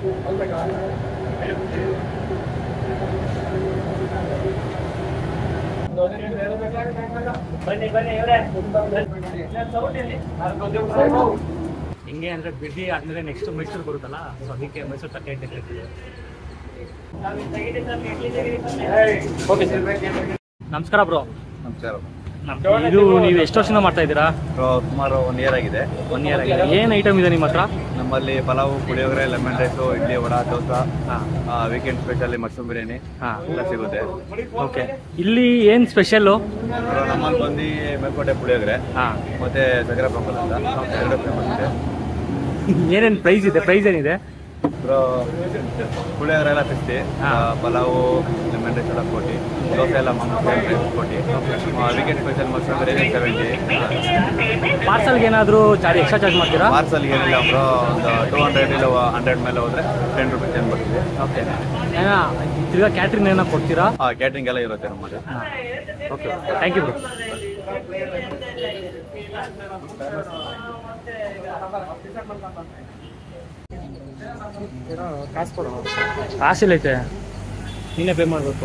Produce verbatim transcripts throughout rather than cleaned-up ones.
ಬನ್ನಿ ಬನ್ನಿ ಇವರೇ ಹಿಂಗೆ ಅಂದರೆ ಬಿಡಿ ಆದಮೇಲೆ ನೆಕ್ಸ್ಟ್ ಮೈಸೂರು ಬರುತ್ತಲ್ಲ, ಸೊ ಅದಕ್ಕೆ ಮೈಸೂರು ತಟ್ಟೆ ಇಟ್ಟಿರ್ತೀವಿ. ಓಕೆ ಸರ್, ನಮಸ್ಕಾರ ಬ್ರೋ. ನಮಸ್ಕಾರ. ಇದು ನೀವು ಎಷ್ಟು ವರ್ಷದಿಂದ ಮಾಡ್ತಾ ಇದ್ದೀರಾ? ಸುಮಾರು ಒನ್ ಇಯರ್ ಆಗಿದೆ. ಒನ್ ಇಯರ್ ಆಗಿದೆ. ಏನು ಐಟಮ್ ಇದೆ ನಿಮ್ಮ ಹತ್ರ? ನಮ್ಮಲ್ಲಿ pulao, puliyogare, lemon rice, idli, vada, dosa, weekend specially mushroom biryani ಎಲ್ಲ ಸಿಗುತ್ತೆ. ಓಕೆ, ಇಲ್ಲಿ ಏನು ಸ್ಪೆಷಲ್ಲು? ನಮ್ಮಲ್ಲಿ ಬಂದು ಮೇಲ್ಕೋಟೆ ಪುಳಿಯೋಗರೆ ಮತ್ತೆ ಸಗರ ಪೊಂಗಲ್ ಅಂತ ಎರಡು ಫೇಮಸ್ ಇದೆ. ಏನೇನು ಪ್ರೈಸ್ ಇದೆ? ಪ್ರೈಸ್ ಏನಿದೆ? ಪುಳಿಯೋಗರೆ ಎಲ್ಲ ಫಿಫ್ಟಿ, ಪಲಾವು, ಲೆಮನ್ ರೈಸ್ ಎಲ್ಲ ಫೋರ್ಟಿ, ದೋಸೆ ಎಲ್ಲ forty, weekend special mushroom biryani seventy. ಪಾರ್ಸಲ್ಗೆ ಏನಾದರೂ ಚಾರ್ಜ್ ಎಕ್ಸ್ಟ್ರಾ ಚಾರ್ಜ್ ಮಾಡ್ತೀರಾ? ಪಾರ್ಸಲ್ಗೆ ಏನಿಲ್ಲ ಬ್ರೋ, ಒಂದು ಟೂ ಹಂಡ್ರೆಡ್ ಇಲ್ಲ ಹಂಡ್ರೆಡ್ ಮೇಲೆ ಹೋದರೆ ಟೆನ್ ರುಪೀಸ್ ಏನು ಬರ್ತೀವಿ. ಓಕೆ, ಏನೋ ತಿರ್ಗಾ ಕ್ಯಾಟ್ರಿಂಗ್ ಏನೋ ಕೊಡ್ತೀರಾ? ಹಾಂ, ಕ್ಯಾಟ್ರಿಂಗ್ ಎಲ್ಲ ಇರುತ್ತೆ ನಮ್ಮಲ್ಲಿ. Okay, thank you bro. ಕಾಸು ಕೊಡು. ಕಾಸಿಲ್ಲೈತೆ, ನೀನೇ ಪೇ ಮಾಡಬೇಕು.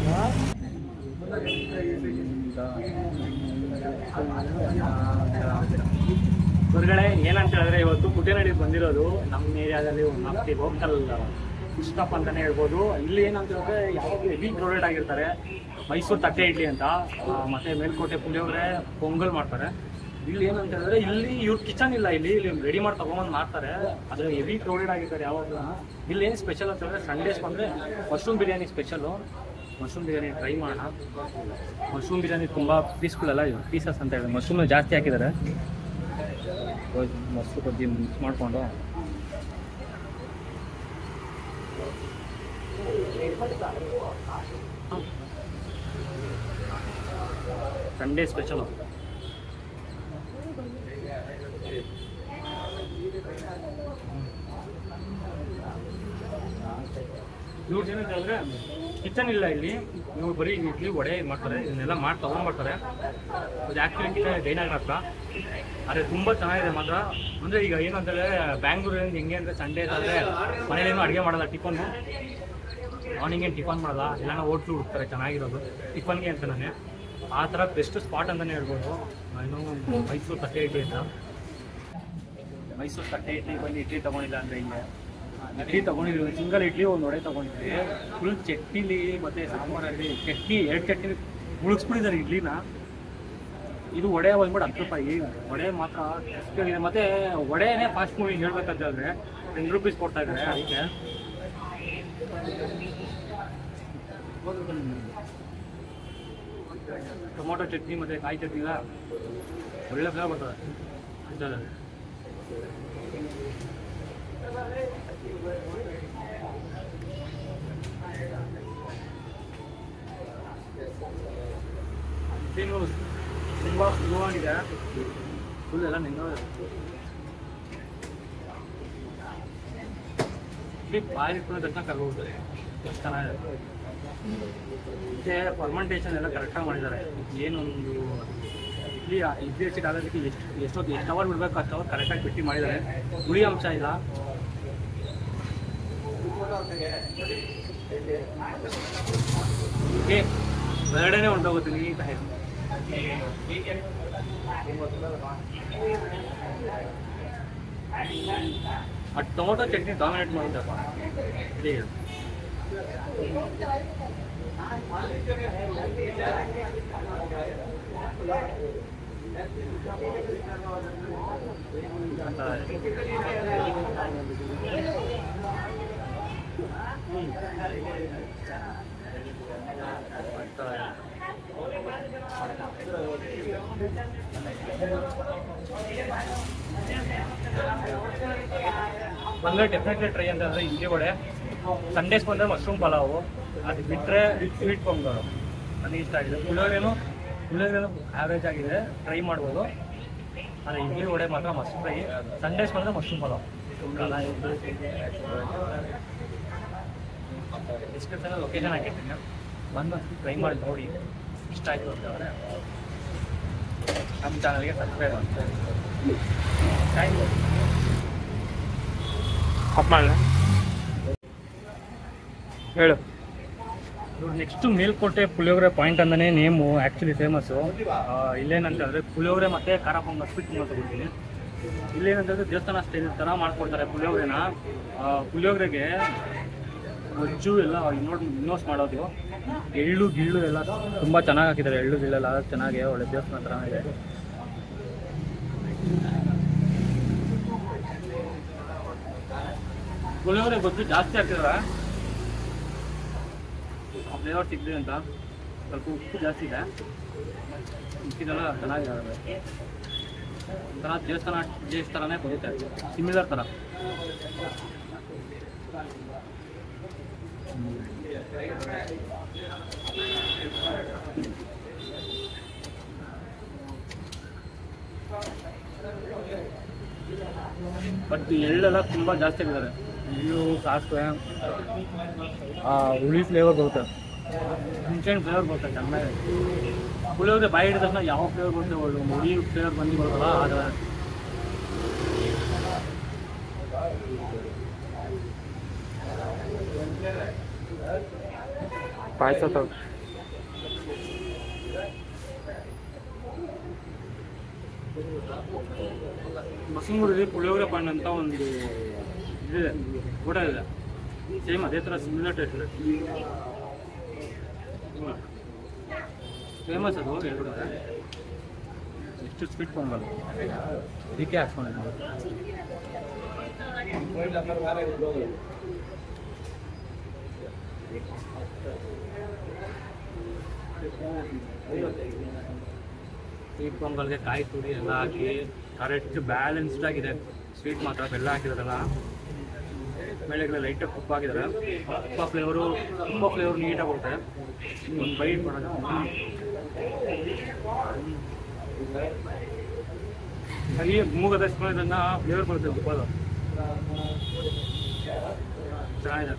ಹೊರಗಡೆ ಏನಂತ ಹೇಳಿದ್ರೆ, ಇವತ್ತು ಕುಟೇನಹಳ್ಳಿಗೆ ಬಂದಿರೋದು ನಮ್ಮ ಏರಿಯಾದಲ್ಲಿ ಒಂದು ಹತ್ತಿ ಲೋಕಲ್ ಸ್ಟಾಪ್ ಅಂತಲೇ ಹೇಳ್ಬೋದು. ಇಲ್ಲಿ ಏನಂತ ಹೇಳಿದ್ರೆ ಯಾವಾಗಲೂ ಹೆವಿ ಕ್ರೌಡೆಡ್ ಆಗಿರ್ತಾರೆ. ಮೈಸೂರು ತಟ್ಟೆ ಇಡ್ಲಿ ಅಂತ, ಮತ್ತು ಮೇಲ್ಕೋಟೆ ಪುಳಿಯೋಗರೆ, ಪೊಂಗಲ್ ಮಾಡ್ತಾರೆ. ಇಲ್ಲಿ ಏನಂತ ಹೇಳಿದ್ರೆ, ಇಲ್ಲಿ ಇವ್ರ ಕಿಚನ್ ಇಲ್ಲ, ಇಲ್ಲಿ ಇಲ್ಲಿ ರೆಡಿ ಮಾಡಿ ತೊಗೊಂಬಂದು ಮಾಡ್ತಾರೆ. ಆದರೆ ಹೆವಿ ಕ್ರೌಡೆಡ್ ಆಗಿರ್ತಾರೆ ಯಾವಾಗಲೂ. ಇಲ್ಲಿ ಏನು ಸ್ಪೆಷಲ್ ಅಂತ ಹೇಳಿದ್ರೆ, ಸಂಡೇಸ್ ಬಂದರೆ mushroom biryani special. Mushroom biryani try ಮಾಡೋಣ. ಮಶ್ರೂಮ್ ಬಿರಿಯಾನಿ ತುಂಬ ಪೀಸ್ಗಳೆಲ್ಲ ಪೀಸಸ್ ಅಂತ ಹೇಳಿ ಮಶ್ರೂಮ್ನ ಜಾಸ್ತಿ ಹಾಕಿದ್ದಾರೆ. ಮೊಸರು ಕೊದ್ದಿ ಮಿಕ್ಸ್ ಮಾಡಿಕೊಂಡು ಸಂಡೇ ಸ್ಪೆಷಲು. ಇವ್ರು ಏನಂತ ಹೇಳಿದ್ರೆ ಕಿಚನ್ ಇಲ್ಲ ಇಲ್ಲಿ, ನೀವು ಬರೀ ಇಡ್ಲಿ ವಡೆ ಮಾಡ್ತಾರೆ, ಇದನ್ನೆಲ್ಲ ಮಾಡಿ ತೊಗೊಂಡ್ಬರ್ತಾರೆ. ಅದು ಆ್ಯಕ್ಚುಲಿ ಕಿಚನ್ ಜೈನಗರ ಹತ್ರ. ಆದರೆ ತುಂಬ ಚೆನ್ನಾಗಿದೆ ಮಾತ್ರ. ಅಂದರೆ ಈಗ ಏನು ಅಂತ ಹೇಳಿದ್ರೆ, ಬ್ಯಾಂಗ್ಳೂರಿಂದ ಹೆಂಗೆ ಅಂದರೆ ಸಂಡೇ ಆದರೆ ಮನೇಲೇನು ಅಡುಗೆ ಮಾಡೋಲ್ಲ, ಟಿಫನ್ನು ಮಾರ್ನಿಂಗ್ ಏನು ಟಿಫನ್ ಮಾಡೋಲ್ಲ, ಎಲ್ಲ ಹೋಟ್ಲು ಹುಡ್ತಾರೆ ಚೆನ್ನಾಗಿರೋದು ಟಿಫನ್ಗೆ ಅಂತ. ನಾನೇ ಆ ಥರ ಬೆಸ್ಟ್ ಸ್ಪಾಟ್ ಅಂತಲೇ ಹೇಳ್ಬೋದು. ಏನು ಮೈಸೂರು ತಟ್ಟೆ ಇಡ್ಲಿ ಅಂತ. ಮೈಸೂರು ತಟ್ಟೆ ಇಡ್ಲಿ ಬಂದು ಇಡ್ಲಿ ತೊಗೊಂಡಿಲ್ಲ ಅಂದರೆ ಹಿಂಗೆ ಇಡ್ಲಿ ತೊಗೊಂಡಿದ್ದೀವಿ, ಸಿಂಗಲ್ ಇಡ್ಲಿ ಒಂದು ವಡೆ ತೊಗೊಂಡಿದ್ವಿ. ಫುಲ್ ಚಟ್ನಿಲಿ ಮತ್ತು ಸಾಂಬಾರಲ್ಲಿ ಚಟ್ನಿ ಎರಡು ಚಟ್ನಿ ಮುಳುಗಿಸ್ಬಿಟ್ಟಿದ್ದಾರೆ ಇಡ್ಲಿನ. ಇದು ವಡೆ ಬಂದ್ಬಿಟ್ಟು ಹತ್ತು ರೂಪಾಯಿ. ವಡೆ ಮಾತ್ರ ಟೇಸ್ಟಿಯಾಗಿದೆ. ಮತ್ತು ವಡೆನೇ ಫಾಸ್ಟ್ ಮೂವಿಂಗ್ ಹೇಳ್ಬೇಕಂತಂದರೆ ಟೆನ್ ರುಪೀಸ್ ಕೊಡ್ತಾ ಇದ್ದಾರೆ. ಅದಕ್ಕೆ ಟೊಮೊಟೊ ಚಟ್ನಿ ಮತ್ತು ಕಾಯಿ ಚಟ್ನಿ ಎಲ್ಲ ಒಳ್ಳೆ ಫ್ಲೇವರ್ ಬರ್ತದೆ. ಇನ್ನು ತುಂಬ ಸುಲಭವಾಗಿದೆ, ಫುಲ್ ಎಲ್ಲ ನಿಂಗೆ ಬಾಯಿ ಇಟ್ಕೊಂಡು ತಕ್ಷಣ ಕರ್ಗೋಗ್ತದೆ. ಎಷ್ಟು ಚೆನ್ನಾಗಿದೆ. ಮತ್ತು ಫರ್ಮೆಂಟೇಷನ್ ಎಲ್ಲ ಕರೆಕ್ಟಾಗಿ ಮಾಡಿದ್ದಾರೆ. ಏನೊಂದು ಇಡ್ಲಿ ಇಡ್ಲಿ ಹಚ್ಚಿಟ್ಟು ಆಗೋದಕ್ಕೆ ಎಷ್ಟು ಎಷ್ಟೊತ್ತು ಎಷ್ಟು ಅವರ್ ಬಿಡಬೇಕು ಅಷ್ಟು ಅವರ್ ಕರೆಕ್ಟಾಗಿ ಬಿಟ್ಟು ಮಾಡಿದ್ದಾರೆ. ಹುಳಿ ಅಂಶ ಇಲ್ಲ. ಓಕೆ, ಹೊರಗಡೆನೇ ಹೊಂಟೋಗುತ್ತೆ ನೀಟ. ಆ ಟೊಮೊಟೊ ಚಟ್ನಿ ಡಾಮಿನೇಟ್ ಮಾಡುತ್ತಪ್ಪ. ಈಗ ಬಂದರೆ ಡೆಫಿನೆಟ್ಲಿ ಟ್ರೈ ಅಂತಂದರೆ ಇಡ್ಲಿ ವಡೆ. ಸಂಡೇಸ್ ಬಂದರೆ ಮಶ್ರೂಮ್ ಪಲಾವು. ಅದು ಬಿಟ್ಟರೆ ಸ್ವೀಟ್ ಪೊಂಗಲ್ ನನಗೆ ಇಷ್ಟ ಆಗಿದೆ. ಪುಳಿಯೋಗರೆನೂ ಪುಳಿಯೋಗರೆನೂ ಆ್ಯಾವ್ರೇಜ್ ಆಗಿದೆ, ಟ್ರೈ ಮಾಡ್ಬೋದು. ಆದರೆ ಇಡ್ಲಿ ವಡೆ ಮಾತ್ರ ಮಸ್ಟ್ ಫ್ರೈ. ಸಂಡೇಸ್ ಬಂದರೆ ಮಶ್ರೂಮ್ ಪಲಾವ್. ಡಿಸ್ಕ್ರಿಪ್ಷನಲ್ಲಿ ಲೊಕೇಶನ್ ಹಾಕಿರ್ತೀನಿ, ಬಂದು ಟ್ರೈ ಮಾಡಿ ನೋಡಿ. ಇಷ್ಟ ಆಯಿತು ಅಂತಂದರೆ ನಮ್ಮ ಚಾನಲ್ಗೆ ಸಬ್ಸ್ಕ್ರೈಬ್ ಮಾಡ್ತೀನಿ. Thank you. ಆಫ್ ಮಾಡಲ. ಹೇಳು. ನೆಕ್ಸ್ಟ್ ಮೇಲ್ಕೋಟೆ ಪುಳಿಯೋಗರೆ ಪಾಯಿಂಟ್ ಅಂತಾನೆ ನೇಮು ಆ್ಯಕ್ಚುಲಿ ಫೇಮಸ್ಸು. ಇಲ್ಲೇನಂತಂದರೆ ಪುಳಿಯೋಗರೆ ಮತ್ತು ಖಾರ ಪೊಂಗಲ್ ಸ್ವೀಟ್ ತುಂಬ ತಗೊಳ್ತೀನಿ. ಇಲ್ಲೇನಂತಂದರೆ ದೇವಸ್ಥಾನ ಸ್ಟೈಲ್ ಥರ ಮಾಡ್ಕೊಡ್ತಾರೆ ಪುಳಿಯೋಗರೆನ. ಪುಳಿಯೋಗರೆಗೆ ಗೊಜ್ಜು ಎಲ್ಲ ನೋಡಿ ಇನ್ವೆಸ್ಟ್ ಮಾಡೋದು, ಎಳ್ಳು ಗಿಳ್ಳು ಎಲ್ಲ ತುಂಬ ಚೆನ್ನಾಗಿ ಹಾಕಿದ್ದಾರೆ. ಎಳ್ಳು ಗಿಳ್ಳೆಲ್ಲ ಚೆನ್ನಾಗಿ ಒಳ್ಳೆ ದೇವಸ್ಥಾನ ಥರ ಇದೆ. ಪುಳಿಯೋಗರೆ ಗೊಜ್ಜು ಜಾಸ್ತಿ ಹಾಕಿದ್ರೆ ಫ್ಲೇವರ್ ಸಿಗ್ತದೆ ಅಂತ ಸ್ವಲ್ಪ ಉಪ್ಪು ಜಾಸ್ತಿ ಇದೆ. ಉಪ್ಪಿದೆಲ್ಲ ಚೆನ್ನಾಗಿರುತ್ತೆ. ಒಂಥರ ದೇವಸ್ಥಾನ ಟೇಸ್ಟ್ ಥರನೇ ಬರುತ್ತೆ, ಸಿಮಿಲರ್ ಥರ. ಬಟ್ ಎಳ್ಳೆಲ್ಲ ತುಂಬ ಜಾಸ್ತಿ ಆಗಿದ್ದಾರೆ. ಎಳ್ಳು ಸಾಸಿವೆ ಹುಳಿ ಫ್ಲೇವರ್ ಬರುತ್ತೆ, ಹುಣಸೆಹಣ್ಣು ಫ್ಲೇವರ್ ಬರುತ್ತೆ ಚೆನ್ನಾಗಿ. ಪುಳಿಯೋಗರೆ ಬಾಯಿ ಹಿಡಿದ ತಕ್ಷಣ ಯಾವ ಫ್ಲೇವರ್ ಬರುತ್ತೆ ಒಳ್ಳೆ ಹುಳಿ ಫ್ಲೇವರ್ ಬಂದು ಬರುತ್ತಲ್ಲ ಆದರೆ ಪಾಯಸ ತಗೋ. ಮಸೂರಲ್ಲಿ ಪುಳಿಯೋಗರೆ ಪಾಯಿಂಟ್ ಅಂತ ಒಂದು ಇದಿದೆ, ಊಟ ಇದೆ. ಸೇಮ್ ಅದೇ ಥರ ಸಿಮಿಲರ್ ಟೇಸ್ಟ್ ಇದೆ. ಫೇಮಸ್ ಅದು ಹೇಳ್ಬಿಡುತ್ತೆ. ಎಷ್ಟು ಸ್ವೀಟ್ ಪೊಂಗಲ್ ಇದಕ್ಕೆ ಹಾಕ್ಕೊಂಡಿದ್ದೀನಿ. ಸ್ವೀಟ್ ಪೊಂಗಲ್ಗೆ ಕಾಯಿ ತುರಿ ಎಲ್ಲ ಹಾಕಿ ಕರೆಕ್ಟ್ ಬ್ಯಾಲೆನ್ಸ್ಡ್ ಆಗಿದೆ. ಸ್ವೀಟ್ ಮಾತ್ರ ಬೆಲ್ಲ ಹಾಕಿದಾರಲ್ಲ, ಮೇಲೆಗಡೆ ಲೈಟಾಗಿ ಉಪ್ಪು ಹಾಕಿದ್ದಾರೆ. ಉಪ್ಪ ಫ್ಲೇವರು ತುಂಬ ಫ್ಲೇವರ್ ನೀಟಾಗಿ ಬರುತ್ತೆ. ಒಂದು ಬೈಟ್ ಮಾಡೋದು ಈ ಮೂಗದ ಸ್ಮೆಲ್ಲನ್ನ ಫ್ಲೇವರ್ ಬರುತ್ತೆ ಉಪ್ಪದು ಚೆನ್ನಾಗಿದೆ.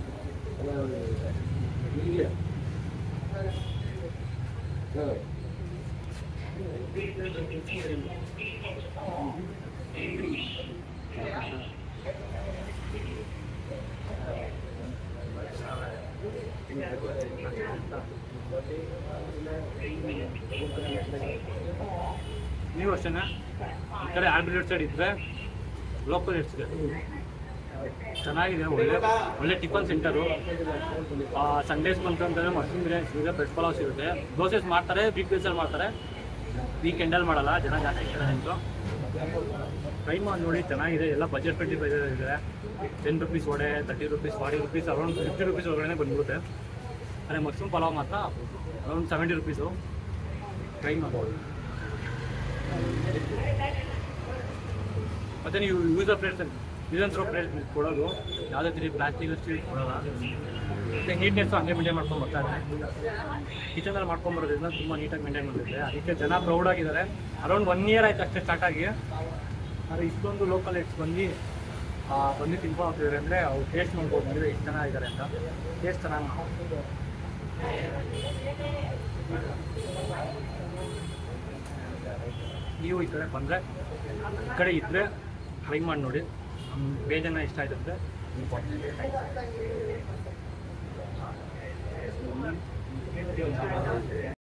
ನೀವು ಅಷ್ಟೇ ಈ ಕಡೆ ಆರ್ಬಿಟ್ರೇಟ್ ಸೈಡ್ ಇದ್ದರೆ ಲೋಕಲ್ ಇರ್ತದೆ, ಚೆನ್ನಾಗಿದೆ. ಒಳ್ಳೆ ಒಳ್ಳೆ ಟಿಫನ್ ಸೆಂಟರು. ಸಂಡೇಸ್ ಬಂತಂದರೆ ಮಶ್ರೂಮ್ ಬಿರಿಯಾನಿ ಸಿಗುತ್ತೆ, ಬ್ರೆಡ್ ಪಲಾವ್ ಸಿಗುತ್ತೆ. ದೋಸೆಸ್ ಮಾಡ್ತಾರೆ, ವೀಕ್ ಡೇಸಲ್ಲಿ ಮಾಡ್ತಾರೆ, ವೀಕೆಂಡಲ್ಲಿ ಮಾಡಲ್ಲ. ಜನ ಜಾಸ್ತಿ ಇರ್ತಾರೆ ನಿಂತು ಟ್ರೈ ಮಾಡಿ ನೋಡಿ, ಚೆನ್ನಾಗಿದೆ. ಎಲ್ಲ ಬಜೆಟ್ ಫ್ರೆಂಡ್ಲಿ ಪ್ರೈಸ್ ಇದೆ. Ten rupees vada, thirty rupees, forty rupees, around fifty rupees ಒಳಗಡೆ ಬಂದ್ಬಿಡುತ್ತೆ. ಅದೇ ಮಶ್ರೂಮ್ ಪಲಾವ್ ಮಾತ್ರ ಅರೌಂಡ್ ಸೆವೆಂಟಿ ರುಪೀಸು. ಟ್ರೈ ಮಾಡ್ಬೋದು. ಮತ್ತು ನೀವು use of plates use and throw plate ಕೊಡೋದು, ಯಾವುದೇ ರೀತಿ ಪ್ಲಾಸ್ಟಿಕ್ ಸ್ಟೀಲ್ ಕೊಡೋಲ್ಲ. ಮತ್ತು ನೀಟ್ನೆಸ್ಸು ಹಂಗೆ ಮೇಂಟೈನ್ ಮಾಡ್ಕೊಂಡು ಬರ್ತಾರೆ. ಕಿಚನಲ್ಲಿ ಮಾಡ್ಕೊಂಬರೋದ್ರಿಂದ ತುಂಬ ನೀಟಾಗಿ ಮೇಂಟೈನ್ ಮಾಡ್ತಿದ್ದಾರೆ. ಅದಕ್ಕೆ ಜನ ಪ್ರೌಡಾಗಿದ್ದಾರೆ. ಅರೌಂಡ್ ಒನ್ ಇಯರ್ ಆಯ್ತು ಅಷ್ಟೇ ಸ್ಟಾರ್ಟ್ ಆಗಿ. ಆದರೆ ಇಷ್ಟೊಂದು ಲೋಕಲ್ ಎಟ್ಸ್ ಬಂದು ಬಂದು ತಿನ್ಕೊಂಡು ಹೋಗ್ತಿದ್ದಾರೆ ಅಂದರೆ ಅವ್ರು ಟೇಸ್ಟ್ ಮಾಡ್ಬೋದು ಅಂದರೆ ಎಷ್ಟು ಚೆನ್ನಾಗಿದ್ದಾರೆ ಅಂತ. ಟೇಸ್ಟ್ ಚೆನ್ನಾಗಿ ನೀವು ಈ ಕಡೆ ಬಂದರೆ ಈ ಕಡೆ ಇದ್ದರೆ ಟ್ರೈ ಮಾಡಿ ನೋಡಿ. ಬೇಜಾನ ಇಷ್ಟ ಆಯ್ತು ಅಂದರೆ